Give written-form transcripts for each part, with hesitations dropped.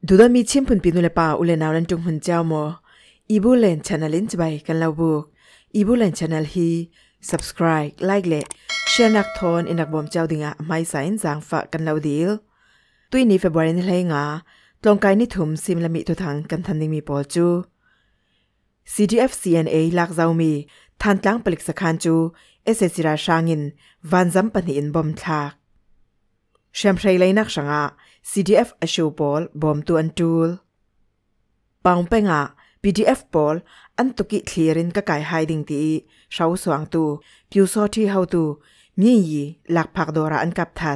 ดูดมีชิมพุนปีนุเลป่าอุเลนาวนันจงหุนเจ้าโมอีบูเลนชาแนลลินจ์ไปกันเล่าบุกอีบูเลนชาแนลฮี subscribe ไลค์เล่แชร์นักทอนอินักบอมเจ้าดิ่งะไม่ใส่จางฝากกันเล่าดีลตุยนี้เฟบรุยนี่เลยงาตรงกายนิถุมซิมละมิตุทังกันทันดิมีปอจู CDF CNA ลักเจ้ามีทันตลังผลิตสักขันจู SSC ราชางินวันจำปนิอินบอมทักเชื่อมใช้เลยนักสังะCDF อชูบอลบอมตัวอันตูลปางเป็งะ PDF บอลอันตุกิเคลียรินก็ไก่ไฮดิงตีชาวสว่างตูพิวซอที่เฮาตูมียีหลักผักดอระอันกับทัด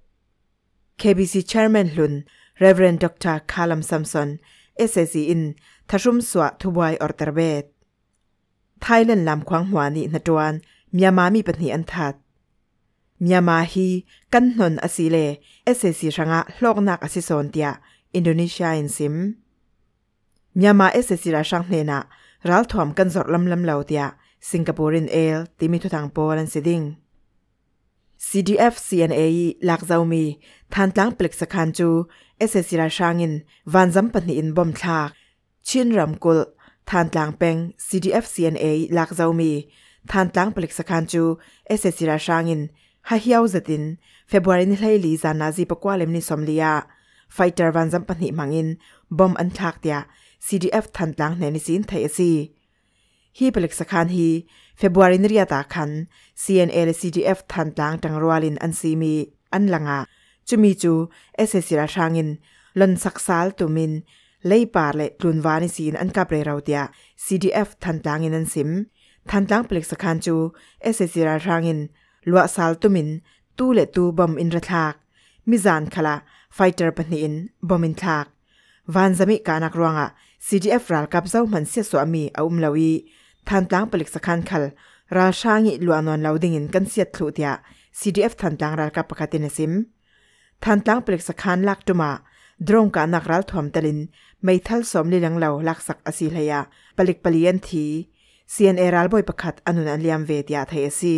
KBC Chairman ลุน Reverend Dr. Callum Samson SSC อินทัชุมสวะทุบวยออร์เตอร์เบตไทยเล่นลำควางหัวนี่นจวนเมียมามีปัญหาอันทัดเมียมาฮีกันนนอสิเลSSC ช่างะโลกนักอสิโซนเตียอินโดนีเซียอินซิมเมียมา SSC ราช่างเนนะรัลทอมกันจดลำเหล่าเตียสิงคโปร์อินเอลที่มีทุทางโปลันซิดิง CDF CNA หลักเจ้ามีทันตลังปลิกสักขันจู SSC ราช่างอินวันจำปัญหาอินบอมทากชินรำกุลทันตลังเป็ง CDF CNA หลักเจ้ามีทันตลังปลิกสักขันจู SSC ราช่างอินฮาเฮียวจดินเฟบรุยนี่เลยลีจานาจีปกว่าเลมนิสอมเลียไฟเตอร์วันจำปัญหามังอินบอมอันทักเตีย CDF ทันตลังเนนิสินไทยซีฮีปลิกสักขันฮีเฟบรุยนี่เรียตาขัน CNA และ CDF ทันตลังตังรัวลินอันซีมีอันลังะจุมีจู SSC ราชางินลนสักซาลตุมินเลยปาร์เลลุนวานิสินอันกับเรราเตีย CDF ทันตลังอินอันซิมทันตลังปลิกสักขันจู SSC ราชางินลัวซาลตุมินตู้เลตูบอมอินระทักมิจานขละไฟเตอร์ปนิอินบอมอินทักวันจมิกานักรวงะ CDF รัลกับเจ้ามันเสียสวามีอาลาวีทันตลังปลิกสักขันขลราชางิลวนนลาวดิงินกันเสียทลุเตีย CDF ทันตลังรัลกับปกตินซิมทันตลังปลิกสักขันลักตุมาดรงกานักรัลทอมตลินไม่ทัลสมลิลังเหลาลักสักอสิลยาปลิกปลียนที CNA รัลบอยประคัดอนุนันเลียมเวเตียไทยซี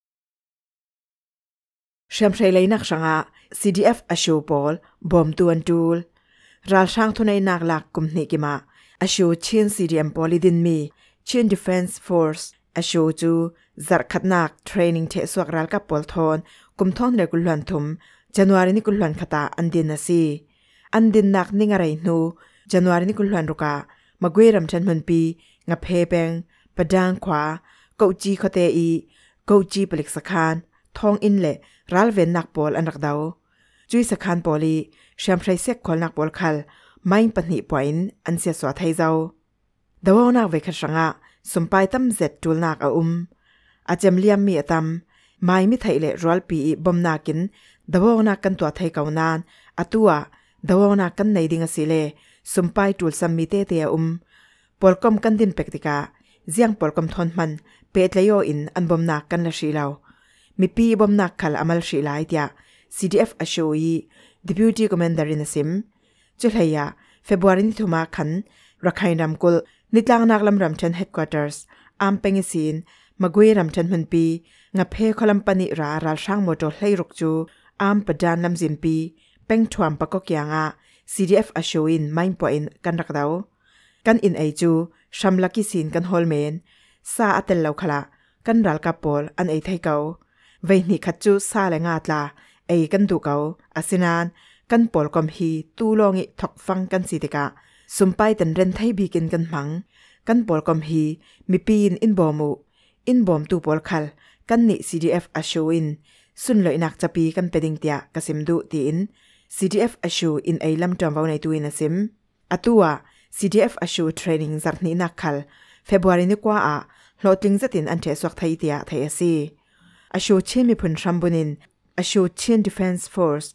เชื่อมใช้เลยนักสังะ CDF อชูบอลบอมตัวอันตูลรัลช่างทุนในนักหลักกุมนิกิมาอชูชิน CDM บอลิดินมีชิน Defense Force อชูจูจัดขัดนักเทรนนิ่งเทสวกรัลกับปอลทอนกุมทอนเรกุลลันทุมจันวารีนิกุลลันขตาอันดินนาซีอันดินนักนิงอะไรนูจันวารีนิกุลลันรุกามาเกวรำชันมันปีงับเพเปงปะดางขวาเกาจีคเตอีเกาจีปลิกสคานทองอินเล่รัลเวนนักบอลอันรักดาวจุยสคานปอลีเชื่อมใช้เสกคนนักบอลคัลไม่ปนิปอยน์อันเสียสวะไทยเจ้าดาวนักเวคชังะสมไปตั้มเจ็ดจูลนักอาจจะเลียมมีตั้มไม่มิไทยเล่รัลปีบอมนักินดาวนักกันตัวไทยเก่านานตัวดาวนักกันในดิ่งสิเล่สมไปจูลสัมมิเตเตียปอลกอมกันดินเปกติกาเจียงปอลกอมทอนมันเปิดเลยโยอินอันบอมนักกันละชีเลามีปีบอมนักขัลอามัลชีไลเตีย CDF อชูยี Deputy Commander อินซิมจุดเฮียเฟบรุยนิทุมาขันรักไฮนำกุลนิตลางนักลำรำชัน Headquarters อามเป็งสินมากุยรำชันมันปีงับเพคลัมปนิรารัลช่างโมโตไลรุกจูอามปดานลำจิมปีเป็งทวมปะกกยางะ CDF อชูอินไม่ปอยน์กันรักดาวกันอินไอจูชัมลักิสินกันฮอลเมนซาอัตเตลเลาขละกันรัลกับปอลอันไอไทยเกาเวนิคัดจูซาเลงาตลาไอกันดูเกาอาศินานกันปอลกอมฮีตูลองอิถกฟังกันสิติกะสุมไปตันเรนไทยบีกินกันมังกันปอลกอมฮีมีปีนอินบอมูอินบอมตูปอลคัลกันนิ CDF อชูอินสุนลอยนักจะปีกันเป็ดิงเตียกสิมดูตีน CDF อชูอินไอลำจอมวาวในตัวอินสิมตัว CDF อชูเทรนนิ่งจัดนี้นักคัลเฟบรุยนี้กว่าโหลดลิงจัดอินอันเทสวกไทยเตียไทยซีอชูชินมีผลชัมบุนินอชูชิน Defense Force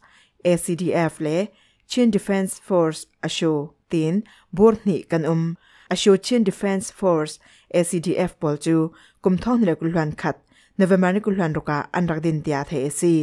ACDF เล่ชิน Defense Force อชูตีนบูร์นี่กันอชูชิน Defense Force ACDF บอลจูกุมท่องเรกุลวันขัดนเวมานิกุลวันรุกาอันรักดินเตียเทซี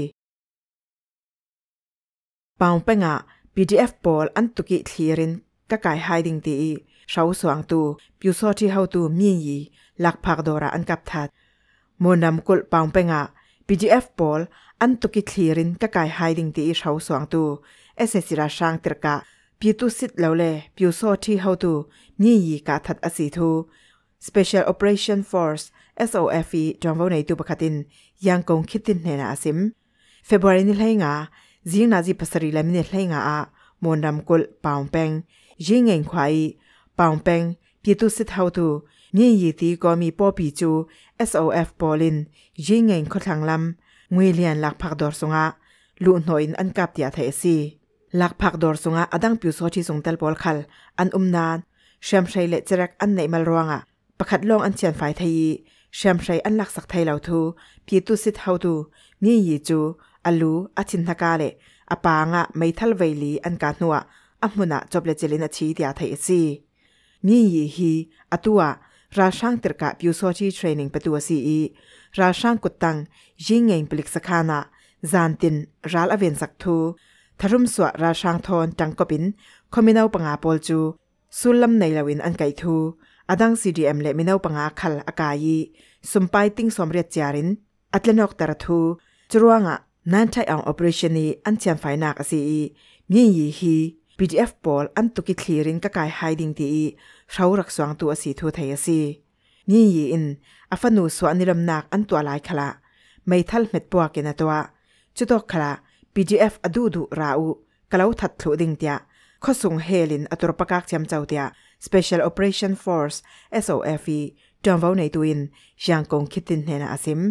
ปาวเป็งะ PDF บอลอันตุกิเคลียรินก็กายไฮดิงตีชาวสว่างตูปิวซอที่เฮาตูมียีหลักผักดอระอันกับทัดโมนำกุลปาวเป็งะ PDF บอลอันตุกิเคลียรินก็กายไฮดิงตีชาวสว่างตูSSC ราช่างตรกะปีตุสิทธิ์แล้วเลยปิวโซที่เฮาตูนี่ยีกาทัดอสีทู Special Operation Force SOFE จอมว่าในตัวประคัตินยังคงคิดตินเนนาอาซิมเฟบรุยนี่เลยงาจิงนาจีปัสรีลามิเนเลยงามอนดำกุลปาวเปงจิงเองควายปาวเปงปีตุสิทธิ์เฮาตูนี่ยีตีก็มีปอปีจู SOF ปอลินจิงเองขดทางลำงวยเลียนหลักผักดอร์สงะลุนหน่อยอันกับเตียไทยซีหลักผักดอร์สงะอดังปิวโซที่ส่งเตลปอลคัลอันนานเชื่อมใช้เละจรักอันไหนมาลวงประคัดลองอันเชียนฝ่ายไทยเชื่อมใช้อันหลักสักไทยเหล่าทูปีตุสิทธิ์เฮาตูมียีจูอัลลูอาชินทกาเลอปางะไม่ทัลเวลีอันกาหนัวอัมมุนะจบเลเจลินชีเตียไทยซีมียีฮีอตัวราช่างตรกะปิวโซที่เทรนนิ่งประตูซีราช่างกุดตังยิงเองปลิกสคานะจานตินรัลอเวนสักทูทารุมสวะราช่างทอนจังกบินคอมินาปงาปอลจูสุลลัมในลาวินอันไกทูอดัง CDM เลมินาปงาคัลอากายีสมไปติงสมเรียจารินอัตเลนอกตระทูจรวงะนั่นใช้เอา operation นี้อันเชียนไฟนักซีมียีฮี PDF ปอลอันตุกิคลีรินกะกายไฮดิงตีเขารักษวงตัวสีทูไทยซีนี่ยีอินอฟนูสวนิรมนักอันตัวลายขละไม่ทัลเม็ดปัวกินตัวจุดตกขละ PDF อดูดุราอูกล่าวทัดทลุดิงเตียข้อส่งเฮลินอตุรปกากเทียมเจ้าเตีย Special Operation Force SOFE จอมเว้าในตัวอินยังคงคิดตินเนนาอาซิม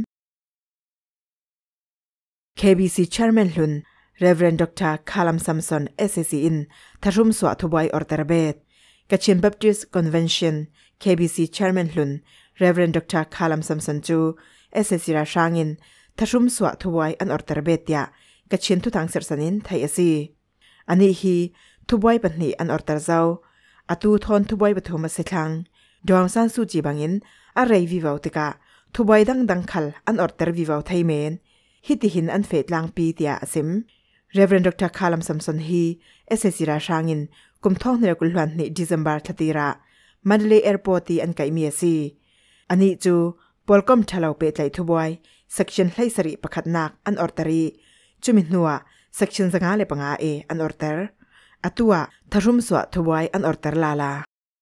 KBC Chairman ลุน Reverend Dr. Kalam Samson SSC in ทารุมสวะทบวยออร์เตอร์เบตกัจฉิน Baptist Convention KBC Chairman ลุน Reverend Dr. Kalam Samson จู SSC ราชางินทารุมสวะทบวยอันออร์เตอร์เบตยากัจฉินทุทังเสรสนินไทยซีอันนี้ฮีทบวยปัญหาอันออร์เตอร์เจ้าอตูทอนทบวยปฐมสิทธังดวงสันสูจีบังอินอะไรวิวาวติกาทบวยดังขัลอันออร์เตอร์วิวาวไทยเมนฮิติหินอันเฟดลางปีเตียอซิมReverend Dr. Kalam Samson hi SSC ราชางินกุมท่องในกุลวันใน December ทัตีระมันเลย์แอร์พอร์ตีอันไกมีซีอันนี้จูปอลกอมทะเลาเปตไหลทบวย section ไลสริประคัดนักอันออร์เตอรีจุมินหัว section สังหาเลปังอาอันออร์เตอร์อตัวทารุมสวะทบวยอันออร์เตอร์ลาลา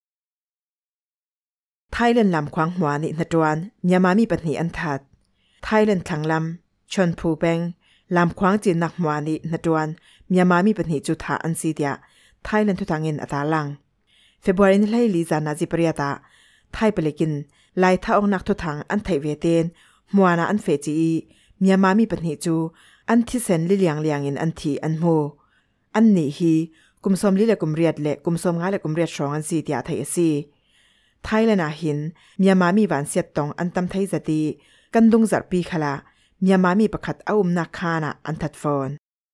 ไทยแลนด์ลำควางหัวนินตวนยามามีปัญหาอันทัดไทยแลนด์ทางลำชนผูเปงลำควางจีนนักหัวนินตวนยามามีปัญหาจุดหาอันซีเดียไทยแลนด์ทุทางเงินอัตาลังเฟบรุยนี้ไล่ลีจานาจิปริยตาไทยเปลกินไล่ท่าองนักทุทางอันไทยเวเตนมัวนาอันเฟจียามามีปัญหาจูอันที่เซนลิเลียงเงินอันทีอันโมอันนี้ฮีกุมสมลิเลกุมเรียดเละกุมสมงาเลกุมเรียดสองอันซีเดียไทยซีไทยและนาหินมีมามีวันเสียตองอันตำไทยจะดีกันดงจัดปีขละมีมามีประคัดเอานักขานะอันทัดฟอน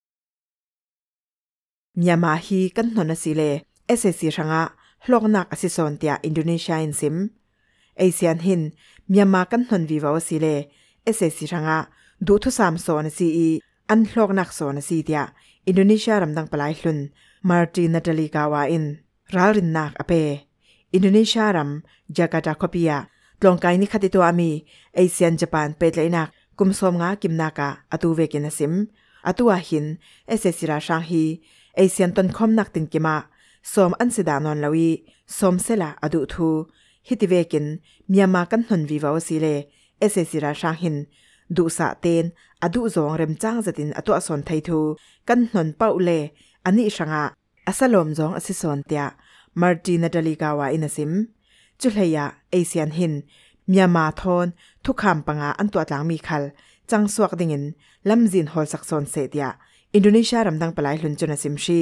มีมาฮีกันนนสิเลSSC ช่างะโลกนักอสิสอนเตียอินโดนีเซียอินซิมเอเชียนหินมีมากันนนวิวาสิเลSSC ช่างะดูทุสามสอนซีอันโลกนักสอนซีเตียอินโดนีเซียรำดังปลายลุนมาร์ตินาตาลีกาวาอินรัลรินนักอเปอินโดนีเซียรัมจาการ์ตาคอปียาตรงกายนิคติตัวอามีเอเชียนญี่ปุ่นเป็ดเลยนักกุมสมงากิมนากาอตูเวกินซิมอตูอาหินSSC ราชาฮีเอเชียนต้นคอมนักตินกิมาสมอันเสดานอนลาวีสมเซลาอดูทูฮิติเวกินมีมากันหนวิวาวสิเลSSC ราชาหินดูสะเตนอดูจงเรมจ้างจตินอตัวสนไททูกันหนเป้าเลอันนี้ช่างะอาสลมจงอสิสอนเตียมาร์ตินาตาลีกาวาอินซิมจุลยาเอเชียนหินมีมาทอนทุกคำปังอาอันตัวหลังมีคัลจังสวกดิ่งลำจินฮอลสักซอนเสียอินโดนีเซียรำดังปลายลุนจุนซิมชี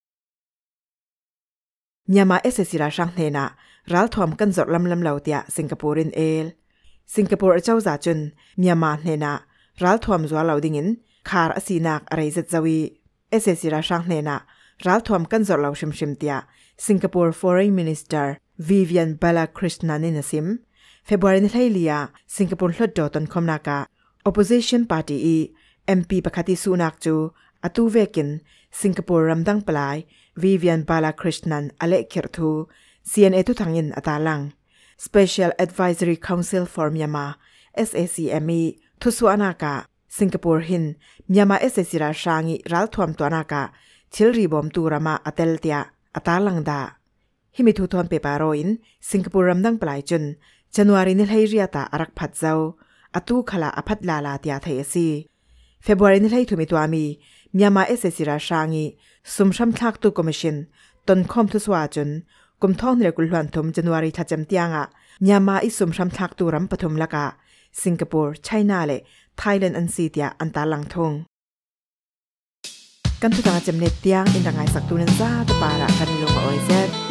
มีมาSSC ราชังเนนะรัลทอมกันจดลำเหลาเตียสิงคโปร์อินสิงคโปร์เจ้าจ่าจุนมีมาเนนะรัลทอมจัวเหลาดิ่งคาร์สีนักอะไรจัดจวีSSC ราชังเนนะรัลทอมกันจดเหลาชิมเตียสิงคโปร์ Foreign Minister Vivian Balakrishnan นินซิมเฟบรุยนี้ไทยเลียสิงคโปร์หลุดโดตันคอมนากา Opposition Party MP ปกติสุนักจูอตูเวกินสิงคโปร์รำดังปลาย Vivian Balakrishnan อเล็กเคิร์ทู CNA ทุทางอินอัตาลัง Special Advisory Council for Myanmar SACME ทุสวนากาสิงคโปร์หินมีมาSSC ราชางิรัลทวมตัวนากาทิลรีบอมตูรามาอเตลเตียอัตาลังดาฮิมิทุทอนเปปาโรอินสิงคโปร์รำดังปลายจุนจันวารีนิลให้เรียตาอารักพัดเจ้าอตูขลาอภัดลาลาติยาไทยซีเฟบรุอารีนิลให้ทุมิตัวมีเมียมาเอสเอซิราชางีสุมชัมทักตูคอมมิชชั่นตนคอมทุสวาจุนกุมท้องเรกุลหวนทุมจันวารีทัดจำเตียงะเมียมาอิสุมชัมทักตูรำปฐุมละกะสิงคโปร์ไชน่าเลไทยแลนด์อันซีเตียอันตาลังทงกันทุกการจำเนตเตียงอินดังไงสักตูนันซาตปาระกันลงออยเซ